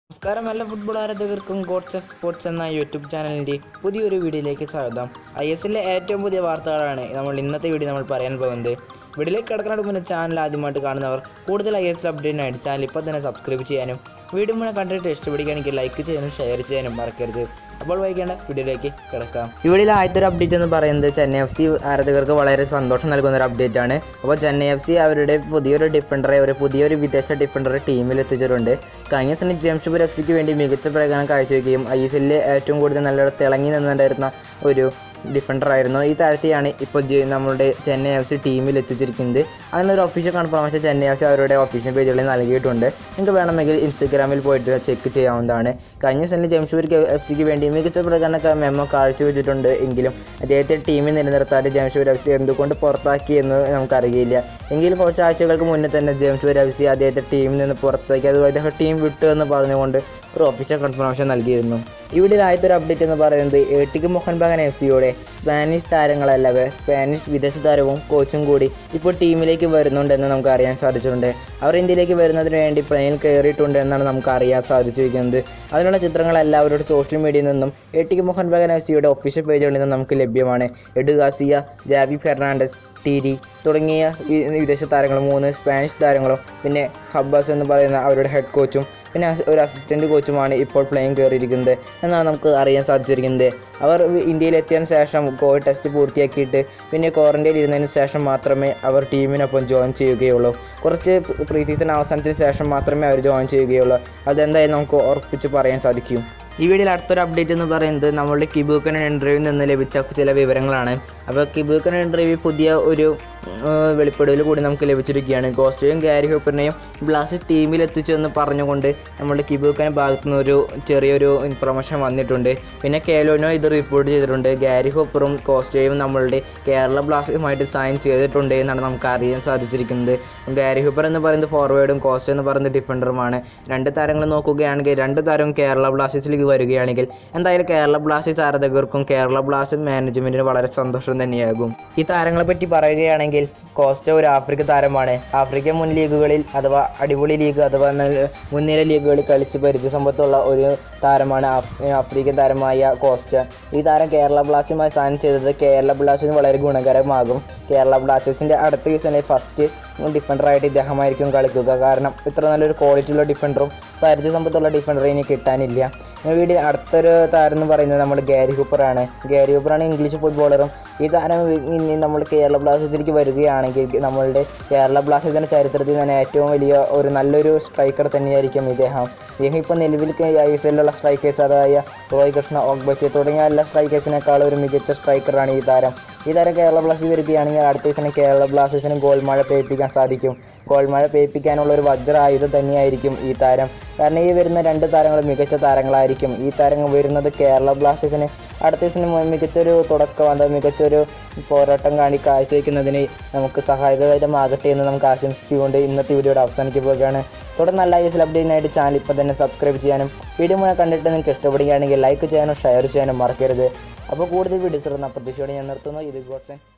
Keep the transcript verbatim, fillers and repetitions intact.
നമസ്കാരം എല്ലാ ഫുട്ബോൾ ആരാധകർക്കും ഗോഡ്സ് സ്പോർട്സ് എന്ന യൂട്യൂബ് ചാനലിൻ്റെ പുതിയൊരു വീഡിയോയിലേക്ക് സ്വാഗതം. ഐ എസ് എല്ലിലെ ഏറ്റവും പുതിയ വാർത്തകളാണ് നമ്മൾ ഇന്നത്തെ വീഡിയോ നമ്മൾ പറയാൻ പോകുന്നത്. വീഡിയോയിലേക്ക് കിടക്കുന്നതിന് മുന്നേ ചാനൽ ആദ്യമായിട്ട് കാണുന്നവർ കൂടുതൽ ഐ എസ് എൽ അപ്ഡേറ്റിനായിട്ട് ചാനൽ ഇപ്പോൾ തന്നെ സബ്സ്ക്രൈബ് ചെയ്യാനും വീഡിയോ മുന്നേ കണ്ടിട്ട് ഇഷ്ടപ്പെടുകയാണെങ്കിൽ ലൈക്ക് ചെയ്യാനും ഷെയർ ചെയ്യാനും മറക്കരുത്. അപ്പോൾ വൈകിക്കേണ്ട വീഡിയോയിലേക്ക് കിടക്കാം. ഇവിടെ ആദ്യത്തെ ഒരു അപ്ഡേറ്റ് എന്ന് പറയുന്നത് ചെന്നൈ എഫ് സി ആരാധകർക്ക് വളരെ സന്തോഷം നൽകുന്ന ഒരു അപ്ഡേറ്റ് ആണ്. അപ്പോൾ ചെന്നൈ എഫ് സി അവരുടെ പുതിയൊരു ഡിഫൻഡറെ ഒരു പുതിയൊരു വിദേശ ഡിഫൻഡറെ ടീമിൽ എത്തിച്ചിട്ടുണ്ട്. കഴിഞ്ഞ സീസണിൽ ജംഷഡ്പൂർ എഫ് സിക്ക് വേണ്ടി മികച്ച പ്രകടനം കാഴ്ചവെക്കുകയും ഐ എസ് എല്ലിൽ ഏറ്റവും കൂടുതൽ നല്ലൊരു തിളങ്ങി നിന്നുണ്ടായിരുന്ന ഒരു ഡിഫൻഡറായിരുന്നു. ഈ താരത്തെയാണ് ഇപ്പോൾ നമ്മുടെ ചെന്നൈ എഫ് സി ടീമിൽ എത്തിച്ചിരിക്കുന്നത്. അതിനൊരു official confirmation Chennai F C അവരുടെ ഒഫീഷ്യൽ പേജുകളിൽ നൽകിയിട്ടുണ്ട്. നിങ്ങൾക്ക് വേണമെങ്കിൽ ഇൻസ്റ്റഗ്രാമിൽ പോയിട്ട് ചെക്ക് ചെയ്യാവുന്നതാണ്. കഴിഞ്ഞ സീസണിൽ ജംഷഡ്പൂർ എഫ് സിക്ക് വേണ്ടി മികച്ച പ്രകടന മെമ്മോ കാഴ്ചവെച്ചിട്ടുണ്ട് എങ്കിലും അദ്ദേഹത്തെ ടീമിൽ നിലനിർത്താതെ ജംഷഡ്പൂർ എഫ് സി എന്തുകൊണ്ട് പുറത്താക്കി എന്ന് നമുക്കറിയില്ല. എങ്കിലും കുറച്ച് ആഴ്ചകൾക്ക് മുന്നേ തന്നെ ജംഷഡ്പൂർ എഫ് സി അദ്ദേഹത്തെ ടീമിൽ നിന്ന് പുറത്താക്കി, അതുപോലെ അദ്ദേഹം ടീം വിട്ടു എന്ന് പറഞ്ഞുകൊണ്ട് ഒരു ഒഫീഷ്യൽ കൺഫർമേഷൻ നൽകിയിരുന്നു. ഇവിടെ ആദ്യത്തെ ഒരു അപ്ഡേറ്റ് എന്ന് പറയുന്നത് ഏട്ടിക്ക് മോഹൻ ബഗാൻ എഫ് സിയോടെ സ്പാനിഷ് താരങ്ങളല്ലവേ സ്പാനിഷ് വിദേശ താരവും കോച്ചും കൂടി ഇപ്പോൾ ടീമിലേക്ക് വരുന്നുണ്ടെന്ന് നമുക്ക് അറിയാൻ സാധിച്ചിട്ടുണ്ട്. അവർ ഇന്ത്യയിലേക്ക് വരുന്നതിന് വേണ്ടി പ്ലെയിനിൽ കയറിയിട്ടുണ്ട് എന്നാണ് നമുക്ക് അറിയാൻ സാധിച്ചിരിക്കുന്നത്. അതിനുള്ള ചിത്രങ്ങളെല്ലാം അവരുടെ സോഷ്യൽ മീഡിയയിൽ നിന്നും ഏട്ടിക്ക് മോഹൻ ബഗാൻ എഫ് സിയുടെ ഒഫീഷ്യൽ പേജുകളിൽ നിന്നും നമുക്ക് ലഭ്യമാണ്. എഡു ഗാസിയ, ജാവി ഫെർണാണ്ടസ്, ടീരി തുടങ്ങിയ വിദേശ താരങ്ങൾ, മൂന്ന് സ്പാനിഷ് താരങ്ങളും പിന്നെ ഹബ്ബാസ് എന്ന് പറയുന്ന അവരുടെ ഹെഡ് കോച്ചും പിന്നെ ഒരു അസിസ്റ്റൻറ്റ് കോച്ചുമാണ് ഇപ്പോൾ പ്ലെയിൻ കയറിയിരിക്കുന്നത് എന്നാണ് നമുക്ക് അറിയാൻ സാധിച്ചിരിക്കുന്നത്. അവർ ഇന്ത്യയിലെത്തിയതിന് ശേഷം കോവിഡ് ടെസ്റ്റ് പൂർത്തിയാക്കിയിട്ട് പിന്നെ ക്വാറൻറ്റൈനിൽ ഇരുന്നതിന് ശേഷം മാത്രമേ അവർ ടീമിനൊപ്പം ജോയിൻ ചെയ്യുകയുള്ളൂ. കുറച്ച് പ്രീ സീസൺ അവസാനത്തിന് ശേഷം മാത്രമേ അവർ ജോയിൻ ചെയ്യുകയുള്ളൂ. അതെന്തായാലും നമുക്ക് ഉറപ്പിച്ച് പറയാൻ സാധിക്കും. ഈ വീഡിയോയിൽ അടുത്തൊരു അപ്ഡേറ്റ് എന്ന് പറയുന്നത് നമ്മളുടെ കിബൂക്കൻ ഇൻ്റർവ്യൂവിൽ നിന്ന് ലഭിച്ച ചില വിവരങ്ങളാണ്. അപ്പോൾ കിബൂക്കൻ ഇൻ്റർവ്യൂ പുതിയ ഒരു വെളിപ്പെടുത്തൽ കൂടി നമുക്ക് ലഭിച്ചിരിക്കുകയാണ്. കോസ്റ്റയും ഗാരി ഹൂപ്പറിനെയും ബ്ലാസ്റ്റ് ടീമിൽ എത്തിച്ചു എന്ന് പറഞ്ഞുകൊണ്ട് നമ്മുടെ കിബൂക്കൻ്റെ ഭാഗത്തു നിന്ന് ഒരു ചെറിയൊരു ഇൻഫർമേഷൻ വന്നിട്ടുണ്ട്. പിന്നെ കേലോനോ ഇത് റിപ്പോർട്ട് ചെയ്തിട്ടുണ്ട്. ഗാരി ഹൂപ്പറും കോസ്റ്റയും നമ്മളുടെ കേരള ബ്ലാസ്റ്റേഴ്സുമായിട്ട് സൈൻ ചെയ്തിട്ടുണ്ട് എന്നാണ് നമുക്ക് അറിയാൻ സാധിച്ചിരിക്കുന്നത്. ഗാരി ഹൂപ്പർ എന്ന് പറയുന്നത് ഫോർവേഡും കോസ്റ്റ എന്ന് പറയുന്നത് ഡിഫൻഡറുമാണ്. രണ്ട് താരങ്ങൾ നോക്കുകയാണെങ്കിൽ രണ്ട് താരവും കേരള ബ്ലാസ്റ്റേഴ്സിലേക്ക് വരികയാണെങ്കിൽ എന്തായാലും കേരള ബ്ലാസ്റ്റേഴ്സ് ആരാധകർക്കും കേരള ബ്ലാസ്റ്റേഴ്സ് മാനേജ്മെൻറ്റിന് വളരെ സന്തോഷം തന്നെയാകും. ഈ താരങ്ങളെ പറ്റി പറയുകയാണെങ്കിൽ കോസ്റ്റ ഒരു ആഫ്രിക്ക താരമാണ്. ആഫ്രിക്കൻ മുൻ ലീഗുകളിൽ അഥവാ അടിപൊളി ലീഗ് അഥവാ മുൻനിര ലീഗുകളിൽ കളിച്ച് പരിചയസമ്പത്തുള്ള ഒരു താരമാണ് ആഫ്രിക്കൻ താരമായ കോസ്റ്റ. ഈ താരം കേരള ബ്ലാസ്റ്റേഴ്സുമായി സൈൻ ചെയ്തത് കേരള ബ്ലാസ്റ്റേഴ്സിന് വളരെ ഗുണകരമാകും. കേരള ബ്ലാസ്റ്റേഴ്സിൻ്റെ അടുത്ത സീസണിൽ ഫസ്റ്റ് ഡിഫൻഡറായിട്ട് ഇദ്ദേഹമായിരിക്കും കളിക്കുക. കാരണം ഇത്ര നല്ലൊരു ക്വാളിറ്റിയുള്ള ഡിഫൻഡറും പരിചയസമ്പത്തുള്ള ഡിഫൻഡറെ ഇനി കിട്ടാനില്ല. വീഡിയോ അടുത്തൊരു താരം എന്ന് പറയുന്നത് നമ്മൾ ഗാരി ഹൂപ്പറാണ്. ഗാരി ഹൂപ്പറാണ് ഇംഗ്ലീഷ് ഫുട്ബോളറും. ഈ താരം ഇനി നമ്മൾ കേരള ബ്ലാസ്റ്റേഴ്സിലേക്ക് വരികയാണെങ്കിൽ നമ്മളുടെ കേരള ബ്ലാസ്റ്റേഴ്സിൻ്റെ ചരിത്രത്തിൽ തന്നെ ഏറ്റവും വലിയ ഒരു നല്ലൊരു സ്ട്രൈക്കർ തന്നെയായിരിക്കും ഇദ്ദേഹം. ഇദ്ദേഹം ഇപ്പോൾ നിലവിൽ ഐ എസ് എല്ലിലുള്ള സ്ട്രൈക്കേഴ്സ് അതായ റോയ് കൃഷ്ണ, ഓഗ്ബച്ചെ തുടങ്ങിയ എല്ലാ സ്ട്രൈക്കേഴ്സിനേക്കാളും ഒരു മികച്ച സ്ട്രൈക്കറാണ് ഈ താരം. ഈ താരം കേരള ബ്ലാസ്റ്റേഴ്സ് വരികയാണെങ്കിൽ അടുത്ത സീസണിൽ കേരള ബ്ലാസ്റ്റേഴ്സിന് ഗോൾ മഴ പേയിപ്പിക്കാൻ സാധിക്കും. ഗോൾ മഴ പേയിപ്പിക്കാനുള്ള ഒരു വജ്ര ആയുധം തന്നെയായിരിക്കും ഈ താരം. കാരണം ഈ വരുന്ന രണ്ട് താരങ്ങൾ മികച്ച താരങ്ങളായിരിക്കും. ഈ താരങ്ങൾ വരുന്നത് കേരള ബ്ലാസ്റ്റേഴ്സിന് അടുത്ത സീസണിന് മികച്ചൊരു തുടക്കം അത് മികച്ചൊരു പോരാട്ടം കാണി കാഴ്ചവെക്കുന്നതിന് നമുക്ക് സഹായകരമാകട്ടെ എന്ന് നമുക്ക് ആശംസിച്ചുകൊണ്ട് ഇന്നത്തെ വീഡിയോയുടെ അവസാനിക്കുകയാണ്. തുടർന്ന് നല്ല ഐ എസ് എൽ അപ്ഡേറ്റിനായിട്ട് ചാനൽ ഇപ്പോൾ തന്നെ സബ്സ്ക്രൈബ് ചെയ്യാനും വീഡിയോ മുഴുവൻ കണ്ടിട്ട് നിങ്ങൾക്ക് ഇഷ്ടപ്പെടുകയാണെങ്കിൽ ലൈക്ക് ചെയ്യാനും ഷെയർ ചെയ്യാനും മറക്കരുത്. അപ്പോൾ കൂടുതൽ വീഡിയോസ് ഇടുന്ന പ്രതീക്ഷയോടെ ഞാൻ നിർത്തുന്നു. ഇത് ഗോഡ്സൺ.